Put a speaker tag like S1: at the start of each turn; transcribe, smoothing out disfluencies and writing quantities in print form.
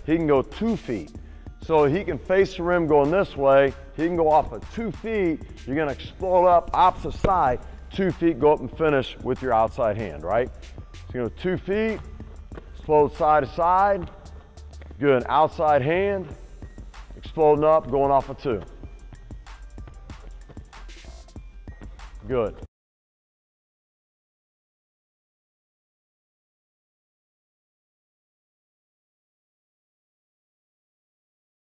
S1: he can go 2 feet. So he can face the rim going this way, he can go off of 2 feet, you're gonna explode up opposite side, 2 feet, go up and finish with your outside hand, right? So you go 2 feet, explode side to side, good, outside hand, exploding up, going off of 2. Good.